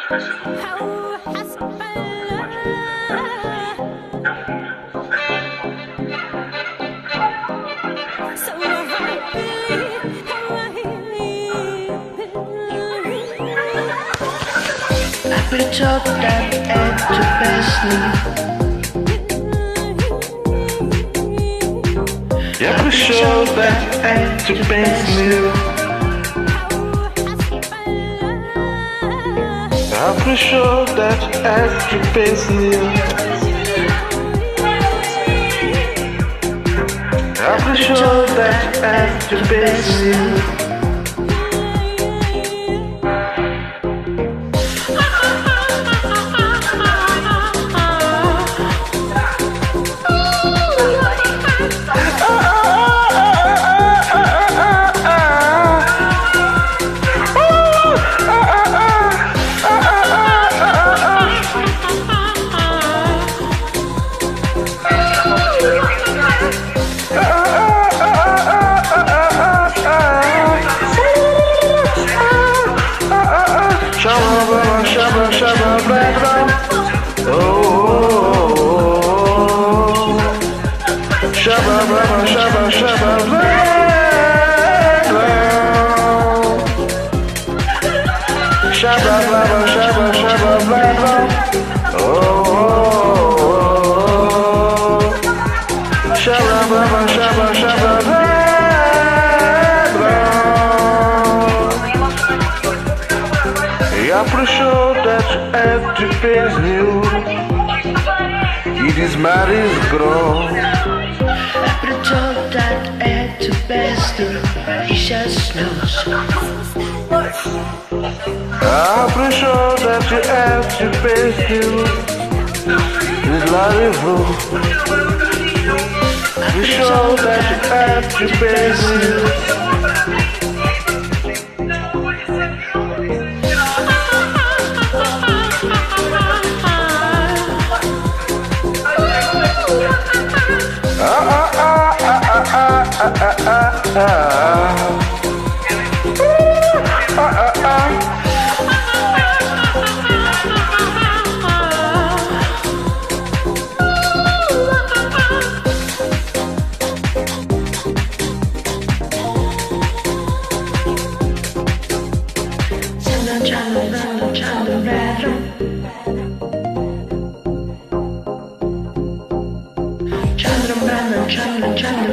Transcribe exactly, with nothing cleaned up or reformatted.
I've been told that at the best Yeah, for sure that at the best new. I'm pretty sure that at the best new. I'm pretty sure that at the best new. Shabba, shabba, shabba, blah, blah. Oh, shabba, blah, shabba, shabba, blah, blah. Shabba, blah, shabba, shabba, blah, blah. Oh, shabba, blah, shabba, shabba, blah. I'm pretty sure that every face new. It is mad is grown. I've been told that at the best he just knows. I'm pretty sure that you every face new. It is like blue. I'm pretty sure that you every face new. Chandra, Chandra, Chandra.